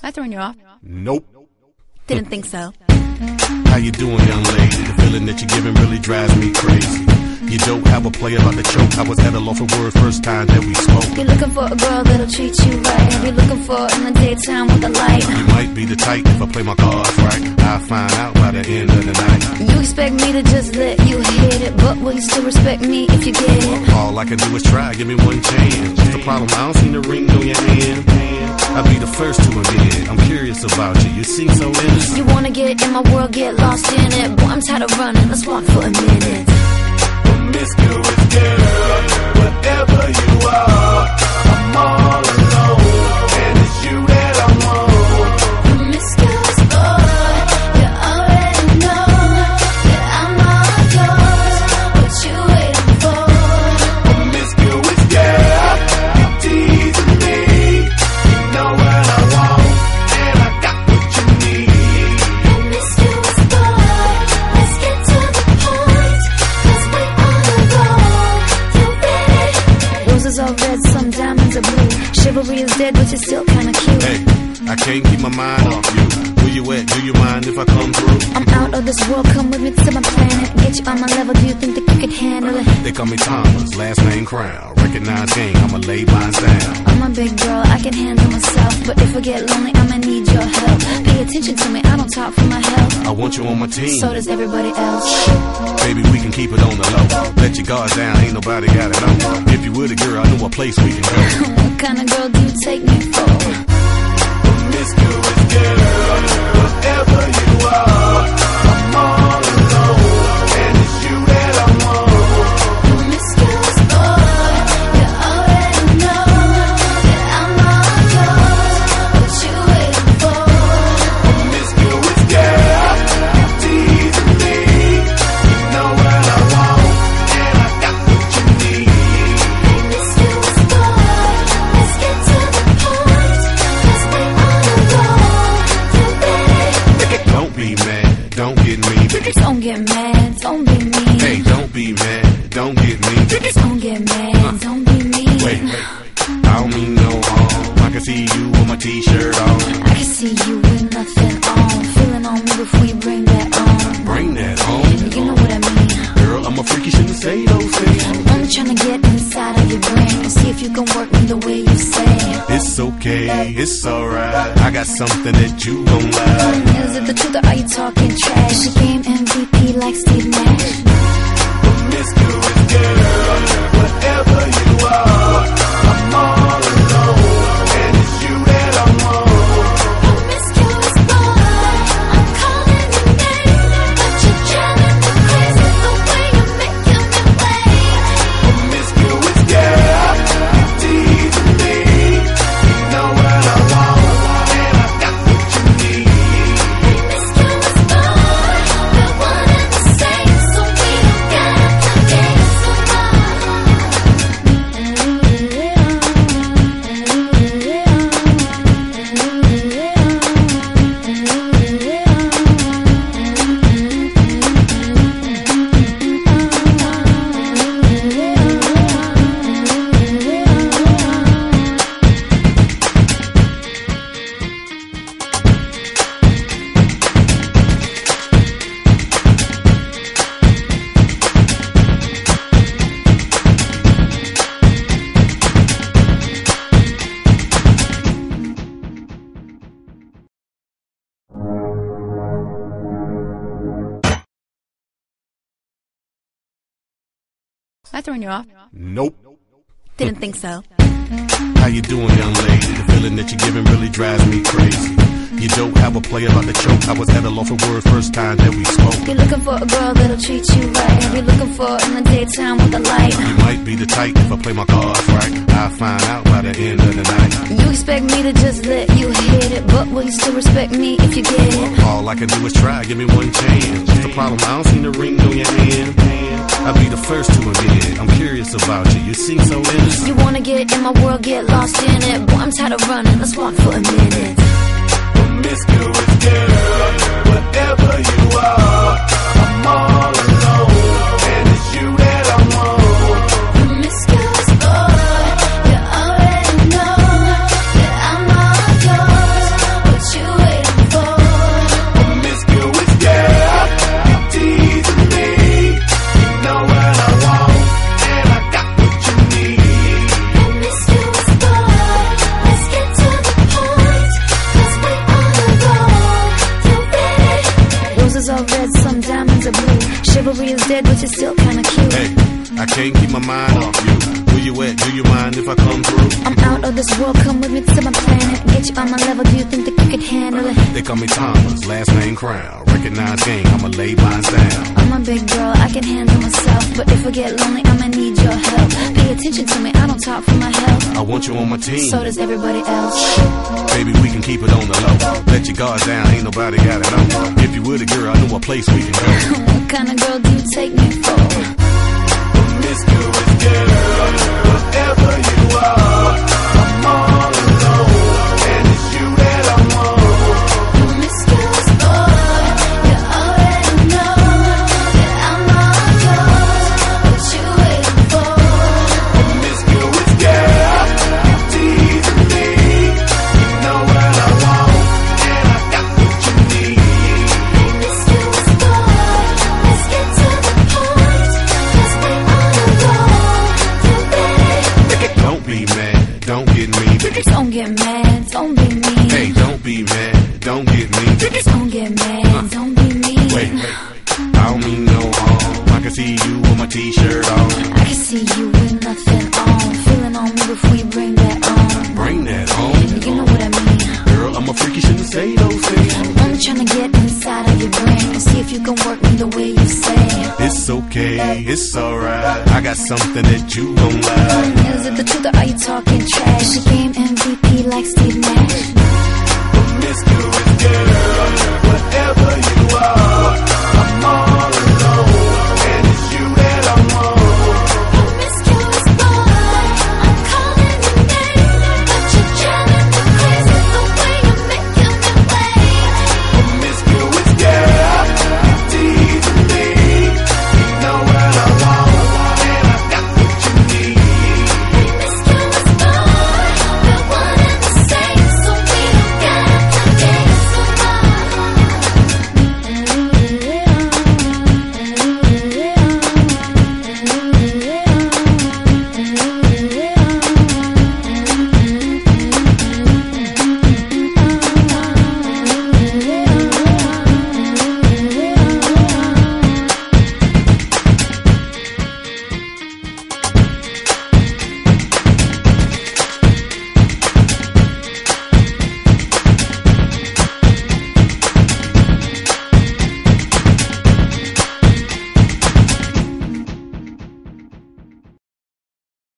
I throwing you off? Nope. Didn't think so. How you doing, young lady? The feeling that you're giving really drives me crazy. You don't have a play about the choke. I was at a loss for words first time that we spoke. You're looking for a girl that'll treat you right. You're looking for in the daytime with the light. You might be the type if I play my cards right. I'll find out by the end of the night. You expect me to just let you hit it, but will you still respect me if you get it? All I can do is try, give me one chance. What's the problem? I don't see the ring on your hand. I'll be the first to admit I'm curious about you. You seem so innocent. You wanna get in my world, get lost in it. Boy, I'm tired of running, let's walk for a minute. Promiscuous girl, whatever you are, I'm all alone, and it's you that I want. Promiscuous boy, you already know that I'm all yours. What you waiting for? Promiscuous girl, you teasing me. You know what I want, and I got what you need. Promiscuous boy, let's get to the point, 'cause we on the road. You ready? Roses are red, some diamonds are blue. Chivalry is dead, but you're still kinda cute. Hey, I can't keep my mind off you. Where you at? Do you mind if I come through? I'm out of this world, come with me to my planet. Get you on my level, do you think that you could handle it? They call me Thomas, last name Crown. Recognize gang, I'ma lay mine down. I'm a big girl, I can handle myself. But if I get lonely, I'ma need your help. Pay attention to me, I don't talk for my health. I want you on my team. So does everybody else. Baby, we can keep it on the low. Let your guard down, ain't nobody got it on. If you were the girl, I know a place we can go. What kind of girl do you take me for? Promiscuous girl, whatever you are, I'm all alone, and it's you that I want. Promiscuous boy, you already know that I'm all yours. What you waiting for? Promiscuous girl, you teasing me. You know what I want, and I got what you need. Promiscuous boy, let's get to the point, 'cause we on the road. You ready? Don't be mad, don't get me. Don't get mad, don't be mean. Hey, don't be mad, don't get me. Don't get mad, don't be mean. Wait, I don't mean no harm. I can see you with my t-shirt on. I can see you with nothing on. Feeling on me before you bring that on. Bring that home. You know what I mean. Girl, I'm a freak, you shouldn't say those things. I'm trying to get inside of your brain and see if you can work me the way you say. It's okay, it's alright. I got something that you gon' like. Is it the truth or are you talking trash? She game MVP like Steve Nash. Promiscuous girl, whatever you are, I'm all alone, and it's you that I want. Promiscuous boy, I'm calling your name, but you're driving me crazy the way you're making me wait. Promiscuous girl, you teasing me. You know what I want, and I got what you need. Promiscuous boy, we're one and the same, so we don't gotta play games so I throwing you off? Nope. Didn't think so. How you doing, young lady? The feeling that you're giving really drives me crazy. You don't have a play about the choke. I was at a loss for words first time that we spoke. You're looking for a girl that'll treat you right. You're looking for in the daytime with the light. You might be the type if I play my cards right. I'll find out by the end of the night. You expect me to just let you hit it, but will you still respect me if you get it? All I can do is try, give me one chance. What's the problem? I don't see the ring on your hand. I'll be the first to admit I'm curious about you. You seem so innocent. You wanna get in my world, get lost in it. Boy, I'm tired of running, let's walk for a minute. Promiscuous girl, whatever you are, I'm all alone, and it's you that I want. Promiscuous boy, you already know that I'm all yours. What dead, but you're still kinda cute. Hey, I can't keep my mind off you. Where you at? Do you mind if I come through? I'm out of this world, come with me to my planet. Get you on my level, do you think that you could handle it? They call me Thomas, last name Crown. Recognize game, I'ma lay mine down. I'm a big girl, I can handle myself. But if I get lonely, I'ma need your help. Pay attention to me, I don't talk for my health. I want you on my team. So does everybody else. Baby, we can keep it on the low. Let your guard down, ain't nobody got it on. If you were the girl, I know a place we can go. What kind of girl do you take me for? Promiscuous girl, whatever you are, I'm all alone, and it's you that I want. Promiscuous boy, you already know that I'm all yours. What you waiting for? Promiscuous girl, you teasing me. You know what I want, and I got what you need. Promiscuous boy, let's get to the point. 'Cause we on a roll. You ready? Don't be mad, don't get me. Don't get mad, don't be mean. Hey, don't be mad, don't get me. Don't get mad, don't be mean. Wait, I don't mean no harm. I can see you with my t-shirt on. I can see you with nothing on. Feeling on me before you bring that on. Bring that home. You know what I mean. Girl, I'm a freak, you shouldn't say those things. I'm trying to get inside of your brain and see if you can work me the way you say. It's okay, it's alright. I got something that you gon' like. Is it the truth or are you talking trash? She game MVP like Steve Nash. Promiscuous girl, whatever you are,